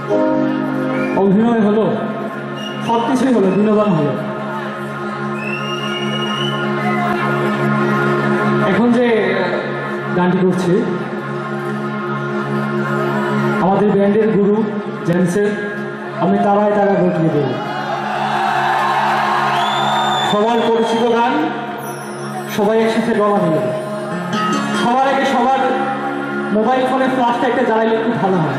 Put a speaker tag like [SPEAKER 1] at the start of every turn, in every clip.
[SPEAKER 1] অভিনয় হলো, সব কিছুই হলো, বিনোদন হলো। এখন যে গানটি করছি আমাদের ব্যান্ডের গুরু জেমসের আমি তারায় তারা ঘটিয়ে দেব। সবার পরিচিত গান, সবাই একসাথে গলা মিলে। সবার আগে সবার মোবাইল ফোনের ফ্ল্যাশটা একটা জ্বালাইলে খুব ভালো হয়।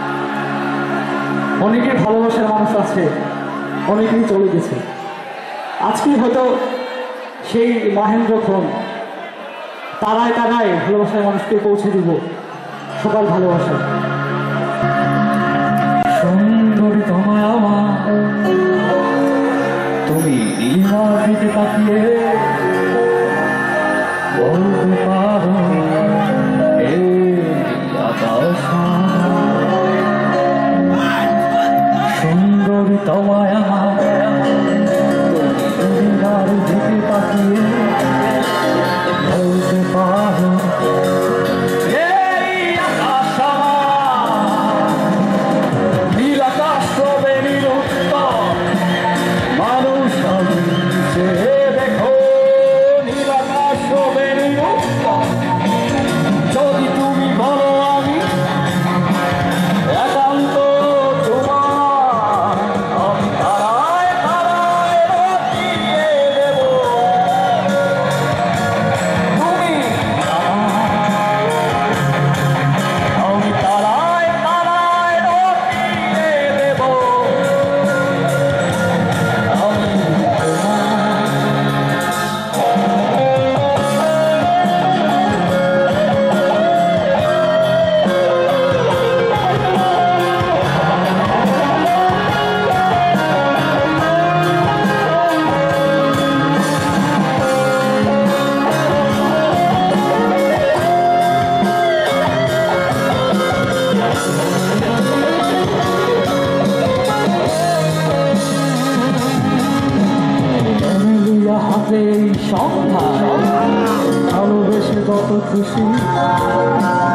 [SPEAKER 1] অনেকের ভালোবাসার মানুষ আছে, অনেকেই চলে গেছে। আজকে হয়তো সেই মহেন্দ্রক্ষণ তারায় তারায় ভালোবাসার মানুষকে পৌঁছে দিব সকাল ভালোবাসা। সুন্দরী তোমায় আমার, তুমি নীলার দিকে তাকিয়ে বলতে পারো এই আকাশ। সুন্দরী তোমায় আমার, তুমি নীলার দিকে তাকিয়ে বলতে পারো সন্ধ্যা ভালোবেসে কত খুশি।